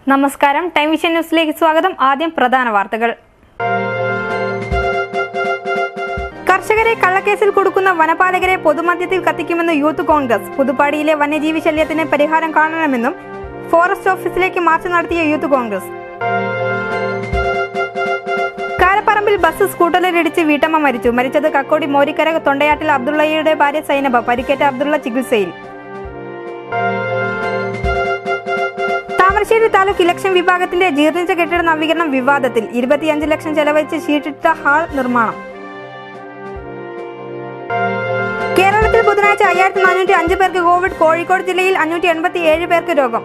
നമസ്കാരം time vision ന്യൂസിലേക്ക് സ്വാഗതം. ആദ്യം പ്രധാന വാർത്തകൾ. കർഷകരെ കള്ളക്കേസിൽ കൊടുക്കുന്ന വനപാലകരെ പൊതുമധ്യത്തിൽ കത്തിക്കുമെന്ന് യൂത്ത് കോൺഗ്രസ്. പുതുപ്പാടിയിലെ വന്യജീവി ശല്യത്തിന് പരിഹാരം കാണണമെന്നും ഫോറസ്റ്റ് ഓഫീസിലേക്ക് മാർച്ച് നടത്തിയ യൂത്ത് കോൺഗ്രസ്. കാരപ്പറമ്പിൽ ബസ് സ്കൂട്ടറിലിടിച്ച് വീട്ടമ്മ മരിച്ചു. മരിച്ചത് കക്കോടി മോരിക്കര തൊണ്ടയാട്ടിൽ അബ്ദുള്ളയുടെ ഭാര്യ സൈനബ. പരിക്കേറ്റ അബ്ദുള്ള ചികിത്സയിൽ. താമരശ്ശേരി താലൂക്ക് ഇലക്ഷൻ വിഭാഗത്തിന്റെ ജീർണിച്ച കെട്ടിട നവീകരണം വിവാദത്തിൽ. 25 ലക്ഷം ചെലവഴിച്ച് ഷീറ്റിട്ട ഹാൾ നിർമ്മാണം. കേരളത്തിൽ ബുധനാഴ്ച 5405 പേർക്ക് കോവിഡ്. കോഴിക്കോട് ജില്ലയിൽ 587 പേർക്ക് രോഗം.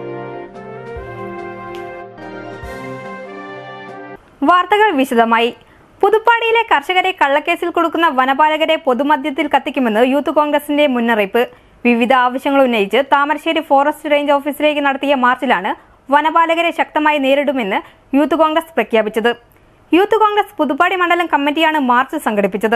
വാർത്തകൾ വിശദമായി. പുതുപ്പാടിയിലെ കർഷകരെ കള്ളക്കേസിൽ കൊടുക്കുന്ന വനപാലകരെ പൊതുമധ്യത്തിൽ കത്തിക്കുമെന്ന് യൂത്ത് കോൺഗ്രസിന്റെ മുന്നറിയിപ്പ്. വിവിധ ആവശ്യങ്ങൾ ഉന്നയിച്ച് താമരശ്ശേരി ഫോറസ്റ്റ് റേഞ്ച് ഓഫീസിലേക്ക് നടത്തിയ മാർച്ചിലാണ് വനപാലകരെ ശക്തമായി നേരിടുമെന്ന് യൂത്ത് കോൺഗ്രസ് പ്രഖ്യാപിച്ചത്. യൂത്ത് കോൺഗ്രസ് പുതുപ്പാടി മണ്ഡലം കമ്മിറ്റിയാണ് മാർച്ച് സംഘടിപ്പിച്ചത്.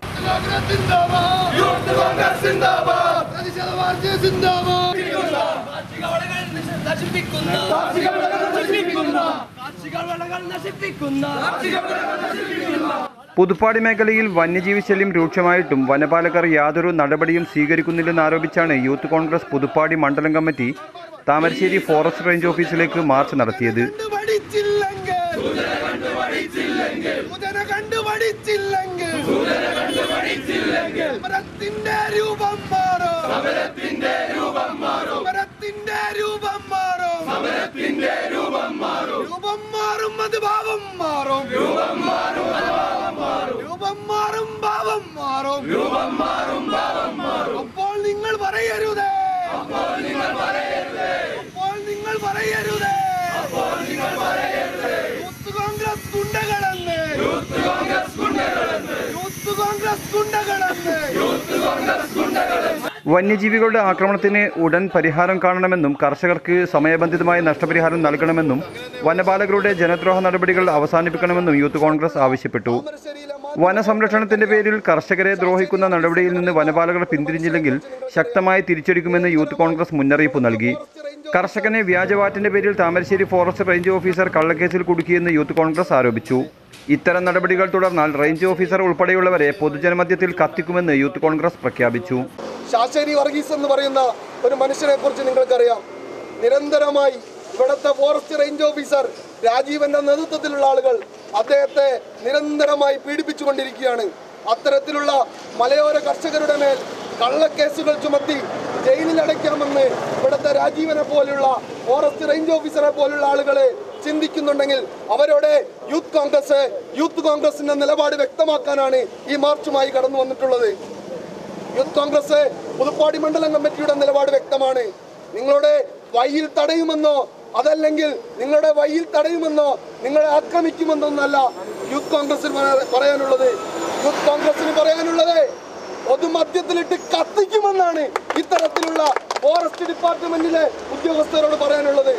പുതുപ്പാടി മേഖലയിൽ വന്യജീവി ശല്യം രൂക്ഷമായിട്ടും വനപാലകർ യാതൊരു നടപടിയും സ്വീകരിക്കുന്നില്ലെന്നാരോപിച്ചാണ് യൂത്ത് കോൺഗ്രസ് പുതുപ്പാടി മണ്ഡലം കമ്മിറ്റി താമരശ്ശേരി ഫോറസ്റ്റ് റേഞ്ച് ഓഫീസിലേക്ക് മാർച്ച് നടത്തിയത്. അപ്പോൾ നിങ്ങൾ പറയരുതേ, യൂത്ത് കോൺഗ്രസ് ഗുണ്ടകളെന്ന്, യൂത്ത് കോൺഗ്രസ് ഗുണ്ടകളെന്ന്. വന്യജീവികളുടെ ആക്രമണത്തിന് ഉടൻ പരിഹാരം കാണണമെന്നും കർഷകർക്ക് സമയബന്ധിതമായ നഷ്ടപരിഹാരം നൽകണമെന്നും വനപാലകരുടെ ജനദ്രോഹ നടപടികൾ അവസാനിപ്പിക്കണമെന്നും യൂത്ത് കോൺഗ്രസ് ആവശ്യപ്പെട്ടു. വനസംരക്ഷണത്തിന്റെ പേരിൽ കർഷകരെ ദ്രോഹിക്കുന്ന നടപടിയിൽ നിന്ന് വനപാലകർ പിന്തിരിഞ്ഞില്ലെങ്കിൽ ശക്തമായി തിരിച്ചടിക്കുമെന്ന് യൂത്ത് കോൺഗ്രസ് മുന്നറിയിപ്പ് നൽകി. കർഷകനെ വ്യാജവാറ്റിന്റെ പേരിൽ താമരശ്ശേരി ഫോറസ്റ്റ് റേഞ്ച് ഓഫീസർ കള്ളക്കേസിൽ കുടുക്കിയെന്ന് യൂത്ത് കോൺഗ്രസ് ആരോപിച്ചു. ഇത്തരം നടപടികൾ തുടർന്നാൽ റേഞ്ച് ഓഫീസർ ഉൾപ്പെടെയുള്ളവരെ പൊതുജനമധ്യത്തിൽ കത്തിക്കുമെന്ന് യൂത്ത് കോൺഗ്രസ് പ്രഖ്യാപിച്ചു. ശാശ്വരി വർഗീസ് എന്ന് പറയുന്ന ഒരു മനുഷ്യനെ കുറിച്ച് നിങ്ങൾക്കറിയാം. നിരന്തരമായി ഇവിടുത്തെ ഫോറസ്റ്റ് റേഞ്ച് ഓഫീസർ രാജീവന്റെ നേതൃത്വത്തിലുള്ള ആളുകൾ അദ്ദേഹത്തെ നിരന്തരമായി പീഡിപ്പിച്ചുകൊണ്ടിരിക്കുകയാണ്. അത്തരത്തിലുള്ള മലയോര കർഷകരുടെ മേൽ കള്ളക്കേസുകൾ ചുമത്തി ജയിലിൽ അടയ്ക്കാമെന്ന് ഇവിടുത്തെ രാജീവനെ പോലുള്ള ഫോറസ്റ്റ് റേഞ്ച് ഓഫീസറെ പോലുള്ള ആളുകളെ ചിന്തിക്കുന്നുണ്ടെങ്കിൽ അവരോട് യൂത്ത് കോൺഗ്രസിന്റെ നിലപാട് വ്യക്തമാക്കാനാണ് ഈ മാർച്ചുമായി കടന്നു വന്നിട്ടുള്ളത്. യൂത്ത് കോൺഗ്രസ് പുതുപ്പാടി മണ്ഡലം കമ്മിറ്റിയുടെ നിലപാട് വ്യക്തമാണ്. നിങ്ങളുടെ വഴിയിൽ തടയുമെന്നോ അതല്ലെങ്കിൽ നിങ്ങളുടെ വഴിയിൽ തടയുമെന്നോ നിങ്ങളെ ആക്രമിക്കുമെന്നൊന്നല്ല യൂത്ത് കോൺഗ്രസിന് പറയാനുള്ളത്. യൂത്ത് കോൺഗ്രസിന് പറയാനുള്ളത് പൊതുമധ്യത്തിലിട്ട് കത്തിക്കുമെന്നാണ് ഇത്തരത്തിലുള്ള ഫോറസ്റ്റ് ഡിപ്പാർട്ട്മെന്റിലെ ഉദ്യോഗസ്ഥരോട് പറയാനുള്ളത്.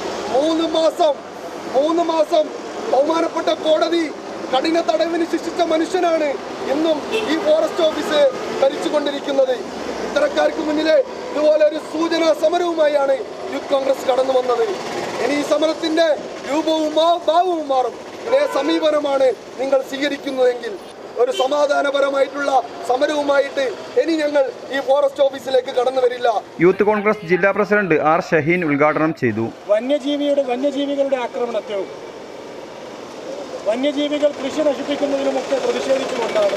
3 മാസം ബഹുമാനപ്പെട്ട കോടതി കഠിന തടവിന് ശിക്ഷിച്ച മനുഷ്യനാണ് ഇന്നും ഈ ഫോറസ്റ്റ് ഓഫീസ് ഭരിച്ചുകൊണ്ടിരിക്കുന്നത്. ഇത്തരക്കാർക്ക് മുന്നിലെ ഇതുപോലെ ഒരു സൂചനാ സമരവുമായാണ് യൂത്ത് കോൺഗ്രസ് കടന്നു വന്നത്. ഇനി ഈ സമരത്തിന്റെ രൂപവും ഭാവവും മാറും. ഇതേ സമീപനമാണ് നിങ്ങൾ സ്വീകരിക്കുന്നതെങ്കിൽ ഒരു സമാധാനപരമായിട്ടുള്ള സമരവുമായിട്ട് ഇനി ഞങ്ങൾ ഈ ഫോറസ്റ്റ് ഓഫീസിലേക്ക് കടന്നു വരില്ല. യൂത്ത് കോൺഗ്രസ് ജില്ലാ പ്രസിഡന്റ് ആർ ഷഹീൻ ഉദ്ഘാടനം ചെയ്തു. വന്യജീവികളുടെ ആക്രമണത്തെയും വന്യജീവികൾ കൃഷി നശിപ്പിക്കുന്നതിനുമൊക്കെ പ്രതിഷേധിച്ചുകൊണ്ടാണ്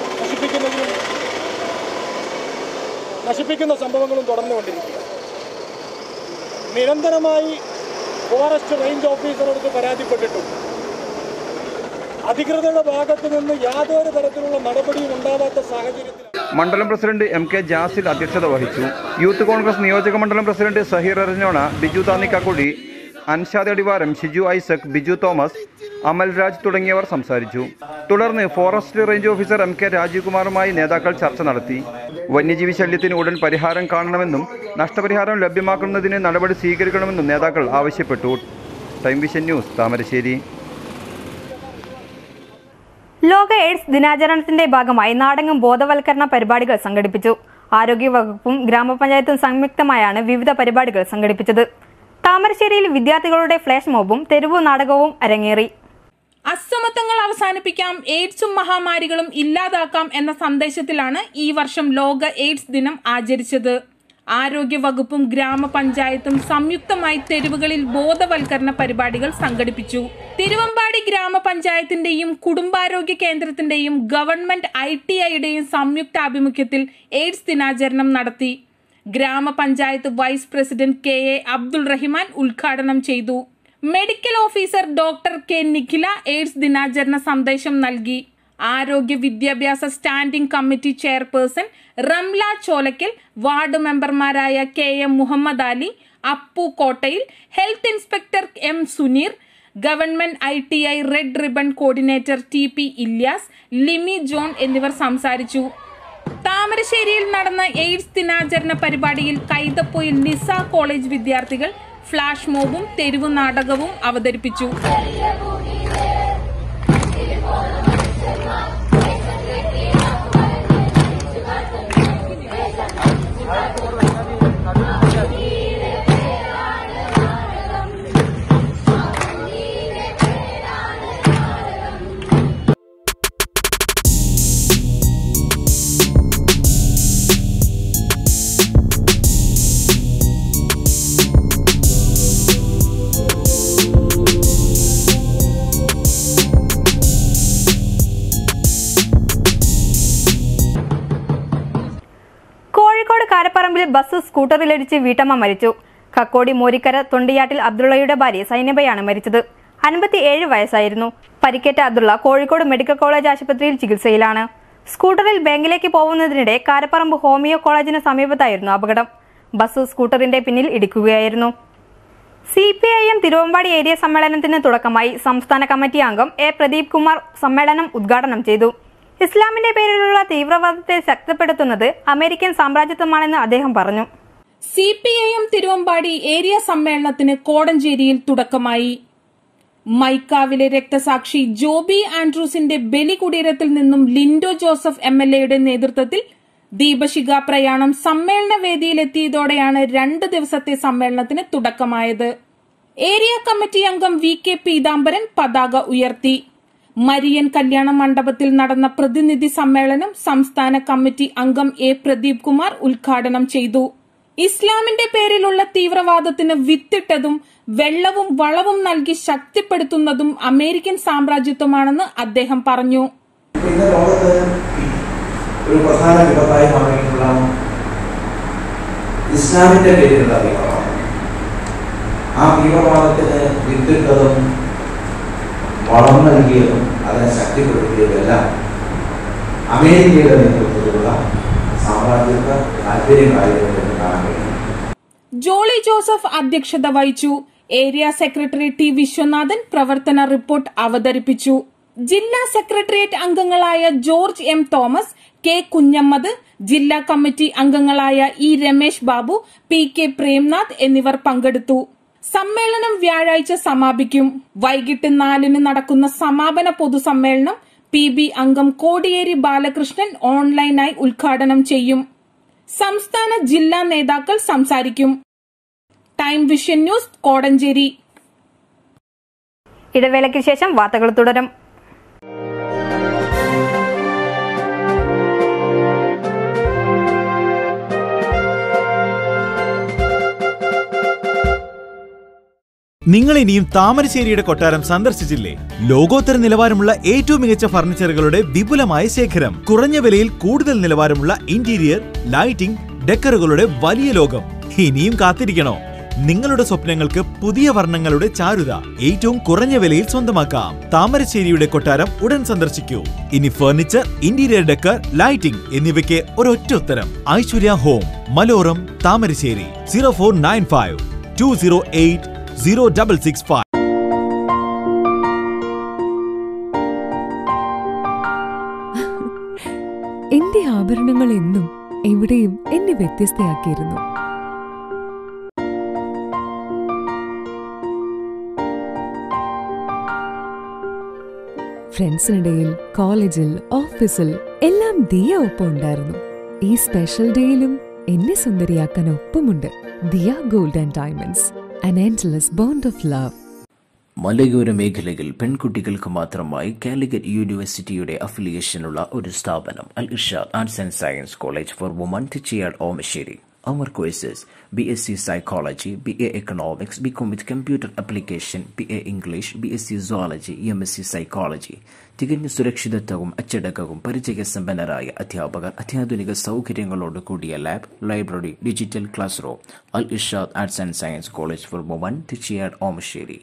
നശിപ്പിക്കുന്ന സംഭവങ്ങളും തുടർന്നുകൊണ്ടിരിക്കുക. നിരന്തരമായി ഫോറസ്റ്റ് റേഞ്ച് ഓഫീസറോട് പരാതിപ്പെട്ടിട്ടും അധികൃതരുടെ ഭാഗത്തു നിന്ന് യാതൊരു തരത്തിലുള്ള നടപടിയും ഉണ്ടാവാത്ത സാഹചര്യത്തിൽ മണ്ഡലം പ്രസിഡന്റ് MK ജാസിൽ അധ്യക്ഷത വഹിച്ചു. യൂത്ത് കോൺഗ്രസ് നിയോജക മണ്ഡലം പ്രസിഡന്റ് സഹീർ അരഞ്ഞോണ, ബിജു താന്നിക്കാക്കുടി, അൻഷാദ് അടിവാരം, ഷിജു ഐസക്, ബിജു തോമസ്, അമൽരാജ് തുടങ്ങിയവർ സംസാരിച്ചു. തുടർന്ന് forest range officer MK Rajeev കുമാറുമായി നേതാക്കൾ ചർച്ച നടത്തി. വന്യജീവി ശല്യത്തിന് ഉടൻ പരിഹാരം കാണണമെന്നും നഷ്ടപരിഹാരം ലഭ്യമാക്കുന്നതിന് നടപടി സ്വീകരിക്കണമെന്നും നേതാക്കൾ ആവശ്യപ്പെട്ടു. Time Vision News, Thamarassery. ലോക എയ്ഡ്സ് ദിനാചരണത്തിന്റെ ഭാഗമായി നാടെങ്ങും ബോധവൽക്കരണ പരിപാടികൾ സംഘടിപ്പിച്ചു. ആരോഗ്യവകുപ്പും ഗ്രാമപഞ്ചായത്തും സംയുക്തമായാണ് വിവിധ പരിപാടികൾ സംഘടിപ്പിച്ചത്. താമരശ്ശേരിയിൽ വിദ്യാർത്ഥികളുടെ ഫ്ലാഷ് മോബും തെരുവു നാടകവും അരങ്ങേറി. അസമത്വങ്ങൾ അവസാനിപ്പിക്കാം, എയ്ഡ്സും മഹാമാരികളും ഇല്ലാതാക്കാം എന്ന സന്ദേശത്തിലാണ് ഈ വർഷം ലോക എയ്ഡ്സ് ദിനം ആചരിച്ചത്. ആരോഗ്യ വകുപ്പും ഗ്രാമപഞ്ചായത്തും സംയുക്തമായി തെരുവുകളിൽ ബോധവൽക്കരണ പരിപാടികൾ സംഘടിപ്പിച്ചു. തിരുവമ്പാടി ഗ്രാമപഞ്ചായത്തിന്റെയും കുടുംബാരോഗ്യ കേന്ദ്രത്തിന്റെയും ഗവൺമെന്റ് ITIയുടെയും സംയുക്ത ആഭിമുഖ്യത്തിൽ എയ്ഡ്സ് ദിനാചരണം നടത്തി. ഗ്രാമപഞ്ചായത്ത് vice president KA Abdul Rahiman ഉദ്ഘാടനം ചെയ്തു. Medical officer doctor K Nikhila AIDS ദിനാചരണ സന്ദേശം നൽകി. ആരോഗ്യ വിദ്യാഭ്യാസ standing committee chairperson Ramla Cholakkal, ward മെമ്പർമാരായ KM Muhammad Ali, Appu Kottayil, health inspector M Suneer, government ITI red ribbon coordinator TP Ilyas, Limi John എന്നിവർ സംസാരിച്ചു. താമരശ്ശേരിയിൽ നടന്ന എയ്ഡ്സ് ദിനാചരണ പരിപാടിയിൽ കൈതപ്പൊയിൽ നിസ കോളേജ് വിദ്യാർത്ഥികൾ ഫ്ലാഷ് മോബും തെരുവു നാടകവും അവതരിപ്പിച്ചു. കാരപ്പറമ്പിൽ ബസ് സ്കൂട്ടറിലിടിച്ച് വീട്ടമ്മ മരിച്ചു. കക്കോടി മോരിക്കര തൊണ്ടിയാട്ടിൽ അബ്ദുള്ളയുടെ ഭാര്യ സൈനബയാണ് മരിച്ചത്. 57 വയസ്സായിരുന്നു. പരിക്കേറ്റ അബ്ദുള്ള കോഴിക്കോട് മെഡിക്കൽ കോളേജ് ആശുപത്രിയിൽ ചികിത്സയിലാണ്. സ്കൂട്ടറിൽ ബാങ്കിലേക്ക് പോകുന്നതിനിടെ കാരപ്പറമ്പ് ഹോമിയോ കോളേജിന് സമീപത്തായിരുന്നു അപകടം. ബസ് സ്കൂട്ടറിന്റെ പിന്നിൽ ഇടിക്കുകയായിരുന്നു. CPIM തിരുവമ്പാടി ഏരിയ സമ്മേളനത്തിന് തുടക്കമായി. സംസ്ഥാന കമ്മിറ്റി അംഗം A പ്രദീപ് കുമാർ സമ്മേളനം ഉദ്ഘാടനം ചെയ്തു. ഇസ്ലാമിന്റെ പേരിലുള്ള തീവ്രവാദത്തെ ശക്തിപ്പെടുത്തുന്നത് അമേരിക്കൻ സാമ്രാജ്യത്വമാണെന്ന് അദ്ദേഹം പറഞ്ഞു. CPIM തിരുവമ്പാടി ഏരിയ സമ്മേളനത്തിന് കോടഞ്ചേരിയിൽ തുടക്കമായി. മൈക്കാവിലെ രക്തസാക്ഷി ജോബി ആൻഡ്രൂസിന്റെ ബലികുടീരത്തിൽ നിന്നും ലിൻഡോ ജോസഫ് MLAയുടെ നേതൃത്വത്തിൽ ദീപശിഖ പ്രയാണം സമ്മേളന വേദിയിലെത്തിയതോടെയാണ് 2 ദിവസത്തെ സമ്മേളനത്തിന് തുടക്കമായത്. ഏരിയ കമ്മിറ്റി അംഗം VK പീതാംബരൻ പതാക ഉയർത്തി. മരിയൻ കല്യാണ മണ്ഡപത്തിൽ നടന്ന പ്രതിനിധി സമ്മേളനം സംസ്ഥാന കമ്മിറ്റി അംഗം A പ്രദീപ് കുമാർ ഉദ്ഘാടനം ചെയ്തു. ഇസ്ലാമിന്റെ പേരിലുള്ള തീവ്രവാദത്തിന് വിത്തിട്ടതും വെള്ളവും വളവും നൽകി ശക്തിപ്പെടുത്തുന്നതും അമേരിക്കൻ സാമ്രാജ്യത്വമാണെന്ന് അദ്ദേഹം പറഞ്ഞു. ഇന്ന് ലോകത്ത് ഒരു പ്രധാന വിപത്തായി മാറിയിട്ടുള്ള ഇസ്ലാമിന്റെ പേരിലുള്ള തീവ്രവാദം, ആ തീവ്രവാദത്തിന് വിത്തിട്ടതും വളം നൽകിയതും അതിനെ ശക്തിപ്പെടുത്തിയതെല്ലാം അമേരിക്കയുടെ നേതൃത്വത്തിലുള്ള സാമ്രാജ്യത്വ താല്പര്യമായിരുന്നു കാണാൻ കഴിയും. ജോളി ജോസഫ് അധ്യക്ഷത വഹിച്ചു. ഏരിയ സെക്രട്ടറി T വിശ്വനാഥൻ പ്രവർത്തന റിപ്പോർട്ട് അവതരിപ്പിച്ചു. ജില്ലാ സെക്രട്ടേറിയറ്റ് അംഗങ്ങളായ ജോർജ് M തോമസ്, K കുഞ്ഞമ്മദ്, ജില്ലാ കമ്മിറ്റി അംഗങ്ങളായ E രമേശ് ബാബു, PK പ്രേംനാഥ് എന്നിവർ പങ്കെടുത്തു. സമ്മേളനം വ്യാഴാഴ്ച സമാപിക്കും. വൈകിട്ട് 4-ന് നടക്കുന്ന സമാപന പൊതുസമ്മേളനം PB അംഗം കോടിയേരി ബാലകൃഷ്ണൻ ഓൺലൈനായി ഉദ്ഘാടനം ചെയ്യും. സംസ്ഥാന ജില്ലാ നേതാക്കൾ സംസാരിക്കും. Time Vision News Kodanchery. ഇടവേളയ്ക്ക് ശേഷം വാർത്തകൾ തുടരും. നിങ്ങൾ ഇനിയും താമരശ്ശേരിയുടെ കൊട്ടാരം സന്ദർശിച്ചില്ലേ? ലോകോത്തര നിലവാരമുള്ള ഏറ്റവും മികച്ച ഫർണിച്ചറുകളുടെ വിപുലമായ ശേഖരം, കുറഞ്ഞ വിലയിൽ കൂടുതൽ നിലവാരമുള്ള ഇന്റീരിയർ, ലൈറ്റിംഗ്, ഡെക്കറുകളുടെ വലിയ ലോകം. ഇനിയും കാത്തിരിക്കണോ? നിങ്ങളുടെ സ്വപ്നങ്ങൾക്ക് പുതിയ വർണ്ണങ്ങളുടെ ചാരുത ഏറ്റവും കുറഞ്ഞ വിലയിൽ സ്വന്തമാക്കാം. താമരശ്ശേരിയുടെ കൊട്ടാരം ഉടൻ സന്ദർശിക്കൂ. ഇനി ഫർണിച്ചർ, ഇന്റീരിയർ ഡെക്കർ, ലൈറ്റിംഗ് എന്നിവയ്ക്ക് ഒരൊറ്റ ഉത്തരം. ഐശ്വര്യ ഹോം, മലോറം, താമരശ്ശേരി. 0495 208 0665. എന്റെ ആഭരണങ്ങൾ എന്നും എവിടെയും എന്നെ വ്യത്യസ്തയാക്കിയിരുന്നു. ഫ്രണ്ട്സിനിടയിൽ, കോളേജിൽ, ഓഫീസിൽ എല്ലാം ദിയ ഒപ്പം ഉണ്ടായിരുന്നു. ഈ സ്പെഷ്യൽ ഡേയിലും എന്നെ സുന്ദരിയാക്കാൻ ഒപ്പമുണ്ട് Diya Gold and Diamonds. an endless bond of love. മലയോര മേഖലയിൽ പെൺകുട്ടികൾക്ക് മാത്രമായി കാലിക്കറ്റ് യൂണിവേഴ്സിറ്റിയുടെ അഫിലിയേഷനുള്ള ഒരു സ്ഥാപനം Al Irshad Arts and Science College for Women Thichiyad Omassery. Our courses: BSc Psychology, BA Economics, BCom with Computer Application, BA English, BSc Zoology, MSc Psychology. തികഞ്ഞ സുരക്ഷിതത്വവും അച്ചടക്കവും പരിചയസമ്പന്നരായ അധ്യാപകർ, അത്യാധുനിക സൗകര്യങ്ങളോട് കൂടിയ lab, library, digital class room. Al Irshad Arts and Science College for Women Thichiyad Omassery.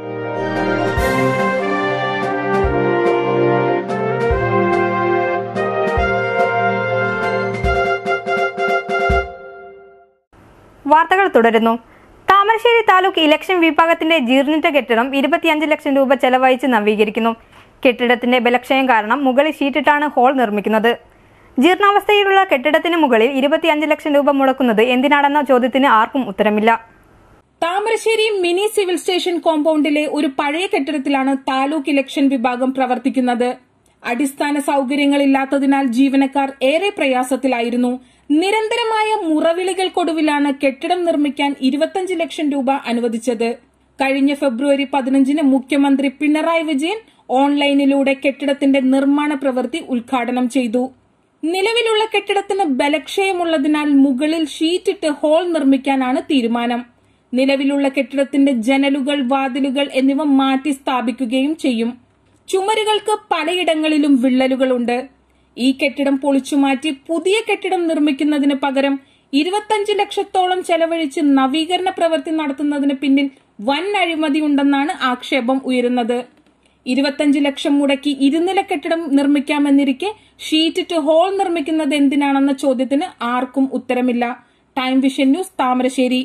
വാർത്തകൾ തുടരുന്നു. താമരശ്ശേരി താലൂക്ക് ഇലക്ഷൻ വിഭാഗത്തിന്റെ ജീർണിച്ച കെട്ടിടം 25 ലക്ഷം രൂപ ചെലവഴിച്ച് നവീകരിക്കുന്നു. കെട്ടിടത്തിന്റെ ബലക്ഷയം കാരണം മുകളിൽ ഷീറ്റിട്ടാണ് ഹാൾ നിർമ്മിക്കുന്നത്. ജീർണാവസ്ഥയിലുള്ള കെട്ടിടത്തിന് മുകളിൽ 25 ലക്ഷം രൂപ മുടക്കുന്നത് എന്തിനാണെന്ന ചോദ്യത്തിന് ആർക്കും ഉത്തരമില്ല. താമരശ്ശേരി മിനി സിവിൽ സ്റ്റേഷൻ കോമ്പൗണ്ടിലെ ഒരു പഴയ കെട്ടിടത്തിലാണ് താലൂക്ക് ഇലക്ഷൻ വിഭാഗം പ്രവർത്തിക്കുന്നത്. അടിസ്ഥാന സൌകര്യങ്ങളില്ലാത്തതിനാൽ ജീവനക്കാർ ഏറെ പ്രയാസത്തിലായിരുന്നു. നിരന്തരമായ മുറവിളികൾക്കൊടുവിലാണ് കെട്ടിടം നിർമ്മിക്കാൻ 25 ലക്ഷം രൂപ അനുവദിച്ചത്. കഴിഞ്ഞ ഫെബ്രുവരി 15 മുഖ്യമന്ത്രി പിണറായി വിജയൻ ഓൺലൈനിലൂടെ കെട്ടിടത്തിന്റെ നിർമ്മാണ പ്രവൃത്തി ഉദ്ഘാടനം ചെയ്തു. നിലവിലുള്ള കെട്ടിടത്തിന് ബലക്ഷയമുള്ളതിനാൽ മുകളിൽ ഷീറ്റിട്ട് ഹാൾ നിർമ്മിക്കാനാണ് തീരുമാനം. നിലവിലുള്ള കെട്ടിടത്തിന്റെ ജനലുകൾ, വാതിലുകൾ എന്നിവ മാറ്റി സ്ഥാപിക്കുകയും ചെയ്യും. ചുമരുകൾക്ക് പലയിടങ്ങളിലും വിള്ളലുകളുണ്ട്. ഈ കെട്ടിടം പൊളിച്ചുമാറ്റി പുതിയ കെട്ടിടം നിർമ്മിക്കുന്നതിന് പകരം 25 ലക്ഷത്തോളം ചെലവഴിച്ച് നവീകരണ പ്രവൃത്തി നടത്തുന്നതിന് പിന്നിൽ വൻ അഴിമതിയുണ്ടെന്നാണ് ആക്ഷേപം ഉയരുന്നത്. 25 ലക്ഷം മുടക്കി ഇരുനില കെട്ടിടം നിർമ്മിക്കാമെന്നിരിക്കെ ഷീറ്റിട്ട് ഹാൾ നിർമ്മിക്കുന്നത് എന്തിനാണെന്ന ചോദ്യത്തിന് ആർക്കും ഉത്തരമില്ല. Time Vision News, Thamarassery.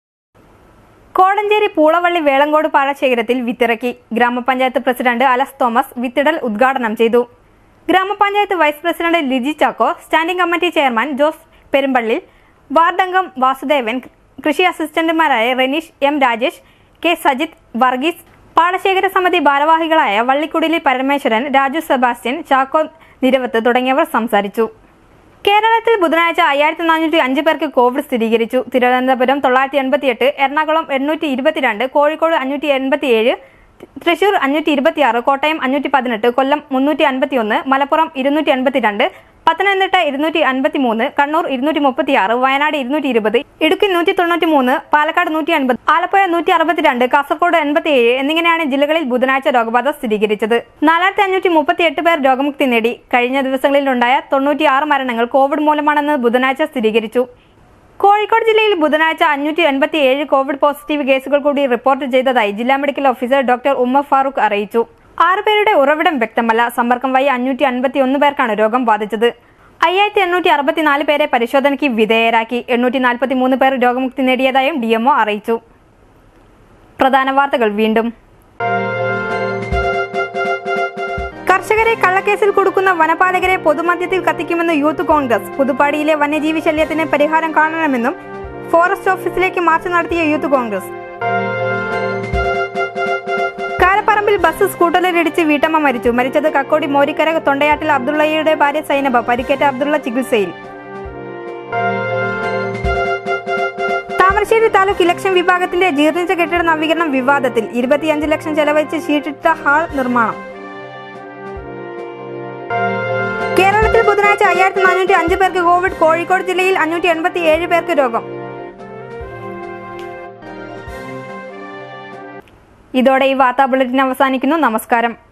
Kodanchery Poolavalli Velankode പാടശേഖരത്തിൽ വിത്തിറക്കി. ഗ്രാമപഞ്ചായത്ത് പ്രസിഡന്റ് അലസ് തോമസ് വിത്തിടൽ ഉദ്ഘാടനം ചെയ്തു. ഗ്രാമപഞ്ചായത്ത് vice president Liji Chacko, standing committee chairman Jose Perumpalli, വാർഡംഗം വാസുദേവൻ, കൃഷി അസിസ്റ്റന്റുമാരായ റെനീഷ് എം, രാജേഷ് കെ, സജിത്, വർഗീസ്, പാടശേഖര സമിതി ഭാരവാഹികളായ വള്ളിക്കുടിലി പരമേശ്വരൻ, രാജു സെബാസ്റ്റ്യൻ, ചാക്കോ നിരവത്ത് തുടങ്ങിയവർ സംസാരിച്ചു. കേരളത്തിൽ ബുധനാഴ്ച 5405 പേർക്ക് കോവിഡ് സ്ഥിരീകരിച്ചു. തിരുവനന്തപുരം 988, എറണാകുളം 822, കോഴിക്കോട് 587, തൃശൂർ 526, കോട്ടയം 518, കൊല്ലം 351, മലപ്പുറം 282, പത്തനംതിട്ട 253, കണ്ണൂർ 236, വയനാട് 220, ഇടുക്കി 193, പാലക്കാട് 150, ആലപ്പുഴ 162, കാസർഗോഡ് 87 എന്നിങ്ങനെയാണ് ജില്ലകളിൽ ബുധനാഴ്ച രോഗബാധ സ്ഥിരീകരിച്ചത്. 4538 പേർ രോഗമുക്തി നേടി. കഴിഞ്ഞ ദിവസങ്ങളിലുണ്ടായ 96 മരണങ്ങൾ കോവിഡ് മൂലമാണെന്ന് ബുധനാഴ്ച സ്ഥിരീകരിച്ചു. കോഴിക്കോട് ജില്ലയിൽ ബുധനാഴ്ച 587 കോവിഡ് പോസിറ്റീവ് കേസുകൾ കൂടി റിപ്പോർട്ട് ചെയ്തതായി ജില്ലാ medical officer doctor Ummer Farooq അറിയിച്ചു. 6 പേരുടെ ഉറവിടം വ്യക്തമല്ല. സമ്പർക്കം വഴി 551 പേർക്കാണ് രോഗം ബാധിച്ചത്. 5864 പേരെ പരിശോധനയ്ക്ക് വിധേയരാക്കി. 843 പേർ രോഗമുക്തി നേടിയതായും DMO അറിയിച്ചു. പ്രധാന വാർത്തകൾ വീണ്ടും. കർഷകരെ കള്ളക്കേസിൽ കൊടുക്കുന്ന വനപാലകരെ പൊതുമധ്യത്തിൽ കത്തിക്കുമെന്ന് യൂത്ത് കോൺഗ്രസ്. പുതുപ്പാടിയിലെ വന്യജീവി ശല്യത്തിന് പരിഹാരം കാണണമെന്നും ഫോറസ്റ്റ് ഓഫീസിലേക്ക് മാർച്ച് നടത്തിയ യൂത്ത് കോൺഗ്രസ്. കാരപ്പറമ്പിൽ ബസ് സ്കൂട്ടറിലിടിച്ച് വീട്ടമ്മ മരിച്ചു. മരിച്ചത് കക്കോടി മോരിക്കര തൊണ്ടയാട്ടിൽ അബ്ദുള്ളയുടെ ഭാര്യ സൈനബ. പരിക്കേറ്റ അബ്ദുള്ള ചികിത്സയിൽ. താമരശ്ശേരി താലൂക്ക് ഇലക്ഷൻ വിഭാഗത്തിന്റെ ജീർണിച്ച കെട്ടിട നവീകരണം വിവാദത്തിൽ. 25 ലക്ഷം ചെലവഴിച്ച് ഷീറ്റിട്ട ഹാൾ നിർമ്മാണം. കേരളത്തിൽ ബുധനാഴ്ച 5405 പേർക്ക് കോവിഡ്. കോഴിക്കോട് ജില്ലയിൽ 587 പേർക്ക് രോഗം. ഇതോടെ ഈ വാർത്താ ബുള്ളറ്റിൻ അവസാനിക്കുന്നു. നമസ്കാരം.